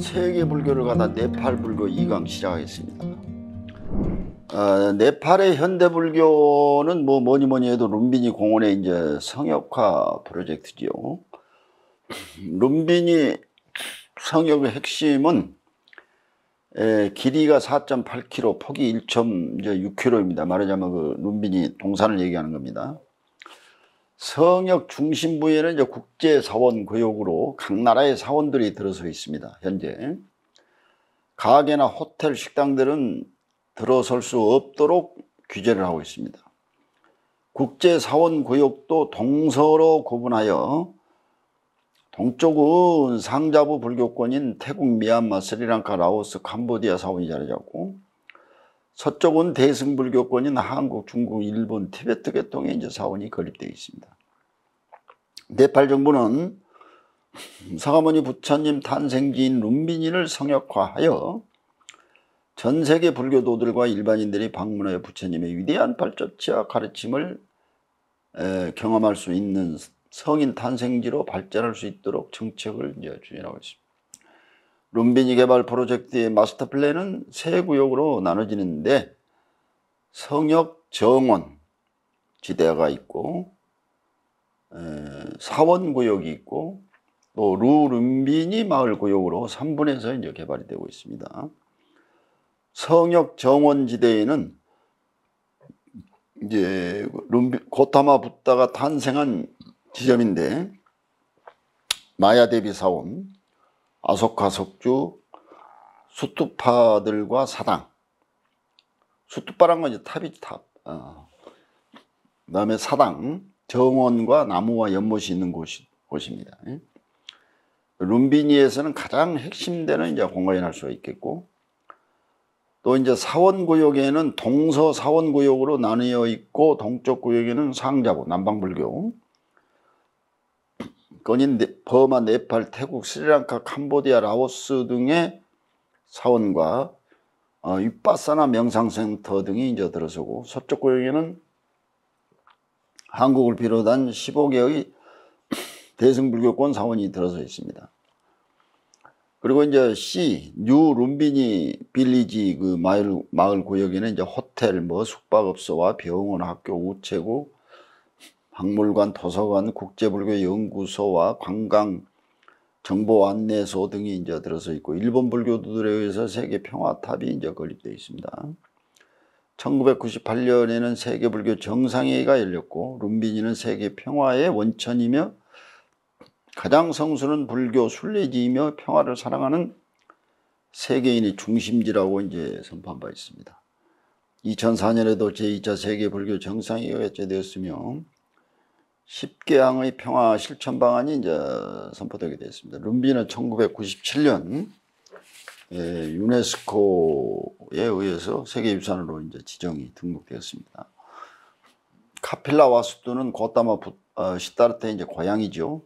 세계 불교를 가다 네팔 불교 2강 시작하겠습니다. 네팔의 현대 불교는 뭐니 해도 룸비니 공원의 이제 성역화 프로젝트지요. 룸비니 성역의 핵심은 길이가 4.8km, 폭이 1.6km입니다. 말하자면 그 룸비니 동산을 얘기하는 겁니다. 성역 중심부에는 이제 국제사원 구역으로 각 나라의 사원들이 들어서 있습니다. 현재 가게나 호텔, 식당들은 들어설 수 없도록 규제를 하고 있습니다. 국제사원 구역도 동서로 구분하여 동쪽은 상자부 불교권인 태국, 미얀마, 스리랑카, 라오스, 캄보디아 사원이 자리 잡고, 서쪽은 대승불교권인 한국, 중국, 일본, 티베트 계통의 이제 사원이 건립되어 있습니다. 네팔 정부는 사가모니 부처님 탄생지인 룸비니를 성역화하여 전 세계 불교도들과 일반인들이 방문하여 부처님의 위대한 발자취와 가르침을 경험할 수 있는 성인 탄생지로 발전할 수 있도록 정책을 이제 추진하고 있습니다. 룸비니 개발 프로젝트의 마스터 플랜은 세 구역으로 나눠지는데, 성역 정원 지대가 있고, 사원 구역이 있고, 또 룸비니 마을 구역으로 3분에서 이제 개발이 되고 있습니다. 성역 정원 지대에는 이제 고타마 붓다가 탄생한 지점인데, 마야데비 사원, 아소카 석주, 수투파들과 사당. 수투파란 건 이제 탑이지, 탑. 그 다음에 사당, 정원과 나무와 연못이 있는 곳입니다. 룸비니에서는 가장 핵심되는 이제 공간이 할 수가 있겠고, 또 이제 사원구역에는 동서 사원구역으로 나뉘어 있고, 동쪽 구역에는 상자부, 남방불교, 건인 버마, 네팔, 태국, 스리랑카, 캄보디아, 라오스 등의 사원과 윗바사나 명상센터 등이 이제 들어서고, 서쪽 구역에는 한국을 비롯한 15개의 대승불교권 사원이 들어서 있습니다. 그리고 이제 뉴 룸비니 빌리지 그 마을 구역에는 이제 호텔, 숙박업소와 병원, 학교, 우체국, 박물관, 도서관, 국제불교 연구소와 관광 정보 안내소 등이 이제 들어서 있고, 일본 불교도들에 의해서 세계 평화탑이 이제 건립되어 있습니다. 1998년에는 세계 불교 정상회의가 열렸고, 룸비니는 세계 평화의 원천이며 가장 성스러운 불교 순례지이며 평화를 사랑하는 세계인의 중심지라고 이제 선포한 바 있습니다. 2004년에도 제2차 세계 불교 정상회의가 개최되었으며 10개항의 평화 실천 방안이 이제 선포되게 되었습니다. 룸비니는 1997년 유네스코에 의해서 세계유산으로 이제 지정이 등록되었습니다. 카필라 와수뚜는 고타마 시타르타의 이제 고향이죠.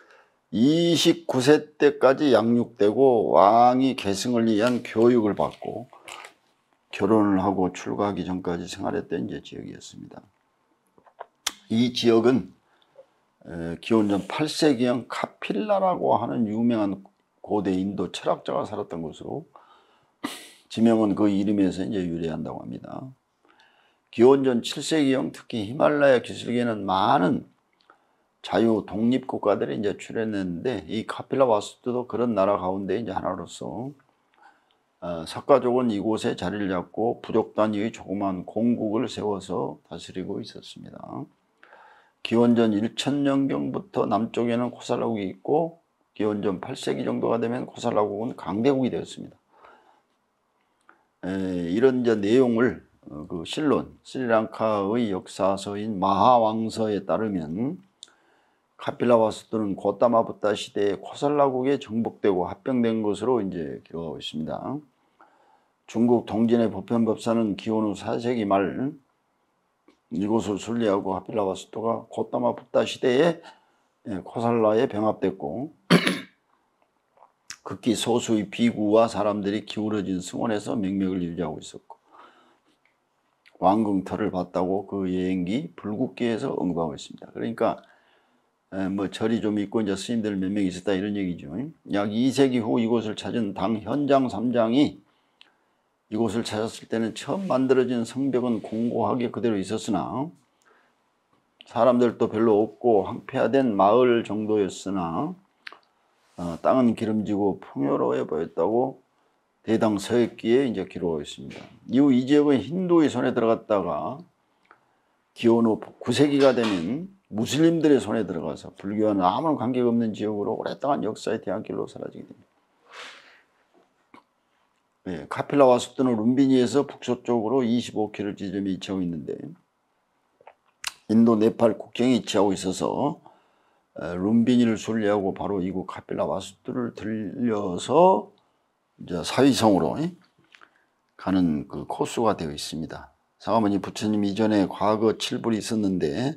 29세 때까지 양육되고 왕이 계승을 위한 교육을 받고 결혼을 하고 출가하기 전까지 생활했던 이제 지역이었습니다. 이 지역은 기원전 8세기형 카필라라고 하는 유명한 고대 인도 철학자가 살았던 곳으로 지명은 그 이름에서 이제 유래한다고 합니다. 기원전 7세기형 특히 히말라야 기슭에는 많은 자유 독립 국가들이 이제 출현했는데, 이 카필라 와수뚜도 그런 나라 가운데 이제 하나로서 사카족은 이곳에 자리를 잡고 부족 단위의 조그만 공국을 세워서 다스리고 있었습니다. 기원전 1000년경부터 남쪽에는 코살라국이 있고, 기원전 8세기 정도가 되면 코살라국은 강대국이 되었습니다. 이런 이제 내용을 그 실론, 스리랑카의 역사서인 마하왕서에 따르면 카필라 와수뚜는 고타마 붓다 시대에 코살라국에 정복되고 합병된 것으로 이제 기록하고 있습니다. 중국 동진의 보편법사는 기원 후 4세기 말 이곳을 순례하고 카필라 와수뚜가 고타마 붓다 시대에 코살라에 병합됐고, 극히 소수의 비구와 사람들이 기울어진 승원에서 명맥을 유지하고 있었고, 왕궁터를 봤다고 그 여행기 불국기에서 언급하고 있습니다. 그러니까 뭐 절이 좀 있고 이제 스님들 몇 명 있었다 이런 얘기죠. 약 2세기 후 이곳을 찾은 당 현장 3장이 이곳을 찾았을 때는 처음 만들어진 성벽은 공고하게 그대로 있었으나 사람들도 별로 없고 황폐화된 마을 정도였으나 땅은 기름지고 풍요로워 보였다고 대당 서획기에 이제 기록하고 있습니다. 이후 이 지역은 힌두의 손에 들어갔다가 기원 후 9세기가 되면 무슬림들의 손에 들어가서 불교와는 아무런 관계가 없는 지역으로 오랫동안 역사의 대안길로 사라지게 됩니다. 네, 카필라 와수트는 룸비니에서 북서쪽으로 25km 지점에 위치하고 있는데 인도 네팔 국경에 위치하고 있어서 룸비니를 순례하고 바로 이곳 카필라 와수트를 들려서 이제 사위성으로 가는 그 코스가 되어 있습니다. 사가모니 부처님 이전에 과거 7불이 있었는데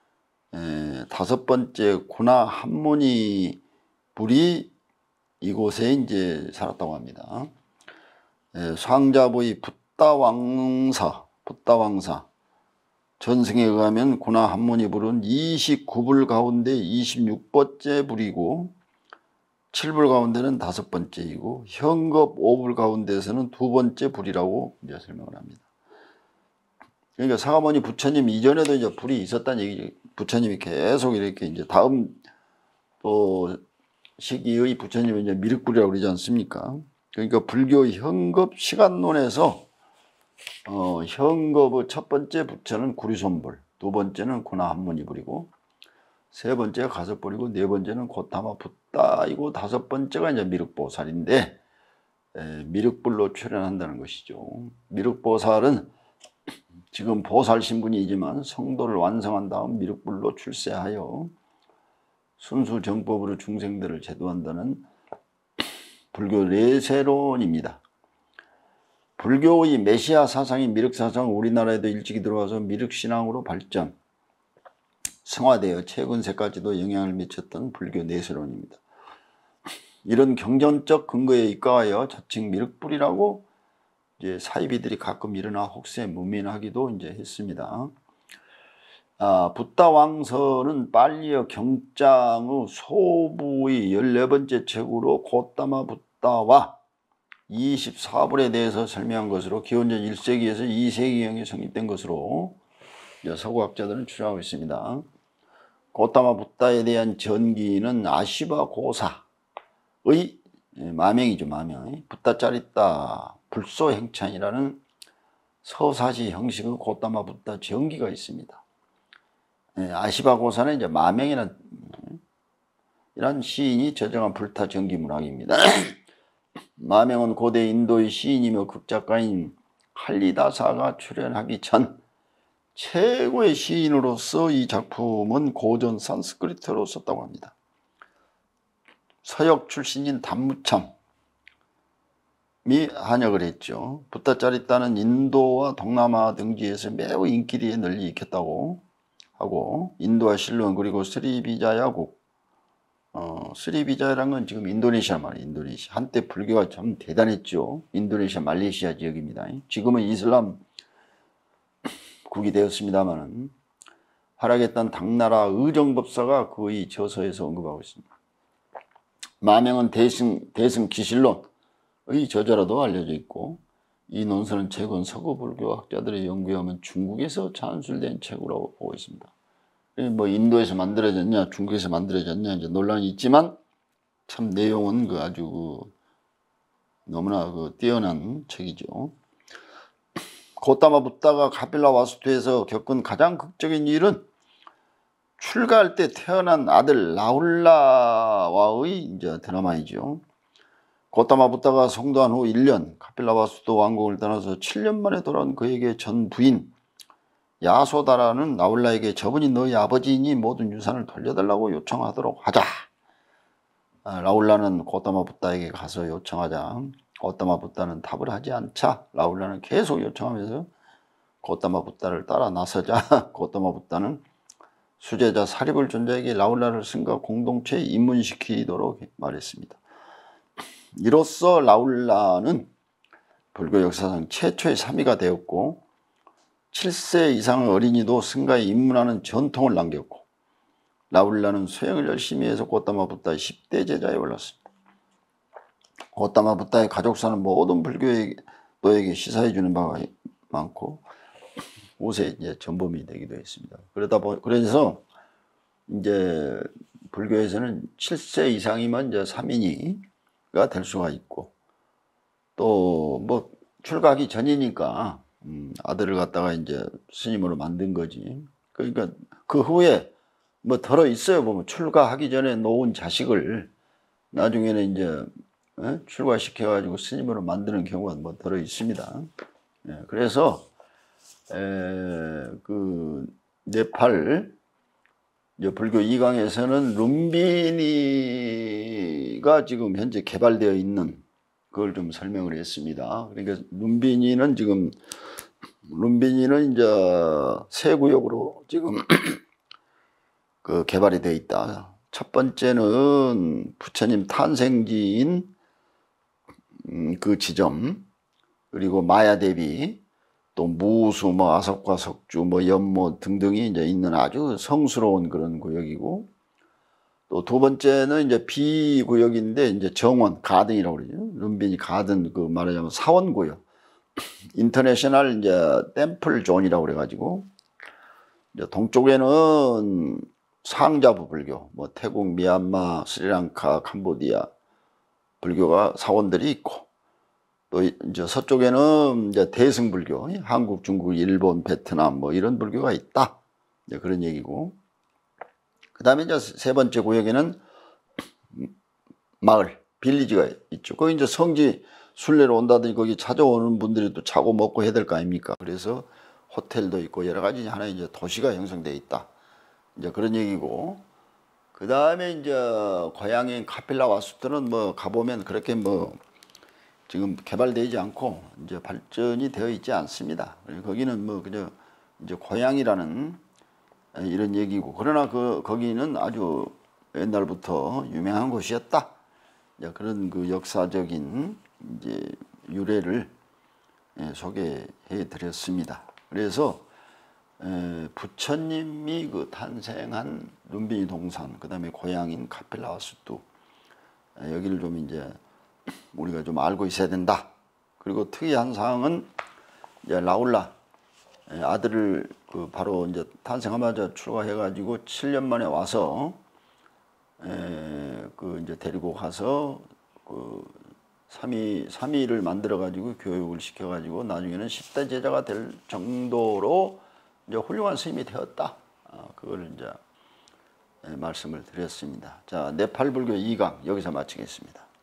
5번째 구나 한무니 불이 이곳에 이제 살았다고 합니다. 상자부의 붓다왕사 전승에 의하면 구나 한무니 불은 29불 가운데 26번째 불이고 7불 가운데는 5번째이고 현겁 5불 가운데에서는 2번째 불이라고 이제 설명을 합니다. 그러니까 사가모니 부처님 이전에도 이제 불이 있었다는 얘기죠. 부처님이 계속 이렇게 이제 다음 또 시기의 부처님은 이제 미륵불이라고 그러지 않습니까? 그러니까 불교 현겁 시간론에서 현겁의 첫 번째 부처는 구리손불, 두 번째는 구나 한무니불이고 세 번째가 가섭불이고 네 번째는 고타마 붓다이고 다섯 번째가 이제 미륵보살인데 미륵불로 출연한다는 것이죠. 미륵보살은 지금 보살 신분이지만 성도를 완성한 다음 미륵불로 출세하여 순수 정법으로 중생들을 제도한다는 불교 내세론입니다. 불교의 메시아 사상인 미륵사상은 우리나라에도 일찍이 들어와서 미륵신앙으로 발전, 승화되어 최근 세까지도 영향을 미쳤던 불교 내세론입니다. 이런 경전적 근거에 입각하여 자칭 미륵불이라고 이제 사이비들이 가끔 일어나 혹세 무민하기도 이제 했습니다. 붓다왕서는 빨리어 경장의 소부의 14번째 책으로 고타마 붓다와 24불에 대해서 설명한 것으로 기원전 1세기에서 2세기경에 성립된 것으로 서구학자들은 추정하고 있습니다. 고타마 붓다에 대한 전기는 아시바 고사의 마명이죠. 마명. 붓다짜리따 불소행찬이라는 서사시 형식의 고타마 붓다 전기가 있습니다. 아시바 고사는 이제 마명이라는 이런 시인이 저정한 불타 전기 문학입니다. 마명은 고대 인도의 시인이며 극작가인 칼리다사가 출연하기 전 최고의 시인으로서 이 작품은 고전 산스크리트로 썼다고 합니다. 서역 출신인 단무참이 한역을 했죠. 붓다짜리따는 인도와 동남아 등지에서 매우 인기리에 널리 익혔다고 하고 인도와 실론 그리고 스리비자야국 스리비자야라는 건 지금 인도네시아 말이에요. 인도네시아. 한때 불교가 참 대단했죠. 인도네시아 말레이시아 지역입니다. 지금은 이슬람 국이 되었습니다만 활약했던 당나라 의정법사가 그의 저서에서 언급하고 있습니다. 마명은 대승 기실론의 저자로도 알려져 있고 이 논설은 최근 서구 불교 학자들의 연구에 의하면 중국에서 찬술된 책으로 보고 있습니다. 뭐 인도에서 만들어졌냐 중국에서 만들어졌냐 이제 논란이 있지만 참 내용은 아주 너무나 뛰어난 책이죠. 고타마 붓다가 카필라 와수투에서 겪은 가장 극적인 일은 출가할 때 태어난 아들 라울라와의 이제 드라마이죠. 고타마 붓다가 성도한 후 1년 카필라 와수투 왕국을 떠나서 7년 만에 돌아온 그에게 전 부인 야소다라는 라울라에게 저분이 너희 아버지이니 모든 유산을 돌려달라고 요청하도록 하자. 라울라는 고타마 붓다에게 가서 요청하자. 고타마 붓다는 답을 하지 않자 라울라는 계속 요청하면서 고타마 붓다를 따라 나서자 고타마 붓다는 수제자 사리불 존자에게 라울라를 승가 공동체에 입문시키도록 말했습니다. 이로써 라울라는 불교 역사상 최초의 사미가 되었고 7세 이상의 어린이도 승가에 입문하는 전통을 남겼고 라울라는 수행을 열심히 해서 고타마 붓다의 10대 제자에 올랐습니다. 고타마 붓다의 가족사는 모든 불교도에게 시사해 주는 바가 많고 옷에 이제 전범이 되기도 했습니다. 그래서 이제 불교에서는 7세 이상이면 이제 3인이가 될 수가 있고, 또 뭐 출가하기 전이니까 아들을 갖다가 이제 스님으로 만든 거지. 그러니까 그 후에 뭐 들어 있어요. 보면 출가하기 전에 놓은 자식을 나중에는 이제 출가시켜 가지고 스님으로 만드는 경우가 뭐 들어 있습니다. 그래서 그 네팔 이제 불교 이강에서는 룸비니가 지금 현재 개발되어 있는 그걸 좀 설명을 했습니다. 그러니까 룸비니는 이제 세 구역으로 지금 그 개발이 되어 있다. 첫 번째는 부처님 탄생지인 그 지점, 그리고 마야대비, 또 무수, 뭐 아석과 석주, 뭐 연못 등등이 이제 있는 아주 성스러운 그런 구역이고, 또 두 번째는 이제 B 구역인데 이제 정원 가든이라고 그러죠. 룸비니 가든, 그 말하자면 사원 구역, 인터내셔널 이제 템플 존이라고 그래가지고, 이제 동쪽에는 상자부 불교, 뭐 태국, 미얀마, 스리랑카, 캄보디아 불교가 사원들이 있고, 또 이제 서쪽에는 이제 대승불교, 한국, 중국, 일본, 베트남 뭐 이런 불교가 있다. 이제 그런 얘기고. 그다음에 이제 세 번째 구역에는 마을, 빌리지가 있죠. 거기 이제 성지 순례로 온다더니 거기 찾아오는 분들이 또 자고 먹고 해야 될 거 아닙니까? 그래서 호텔도 있고 여러 가지 하나의 이제 도시가 형성되어 있다. 이제 그런 얘기고. 그다음에 이제 고향인 카필라 와수트는 뭐 가보면 그렇게 뭐 지금 개발되지 않고 이제 발전이 되어 있지 않습니다. 거기는 뭐 그저 이제 고향이라는 이런 얘기고, 그러나 거기는 아주 옛날부터 유명한 곳이었다. 이제 그런 그 역사적인 이제 유래를 소개해 드렸습니다. 그래서 부처님이 그 탄생한 룸비니 동산, 그 다음에 고향인 카필라와수투, 여기를 좀 이제 우리가 좀 알고 있어야 된다. 그리고 특이한 사항은 이제 라울라 아들을 그 바로 이제 탄생하자마자 출가해가지고 7년 만에 와서 그 이제 데리고 가서 그 삼위를 만들어가지고 교육을 시켜가지고 나중에는 10대 제자가 될 정도로 이제 훌륭한 스님이 되었다. 그걸 이제 말씀을 드렸습니다. 자, 네팔 불교 2강 여기서 마치겠습니다.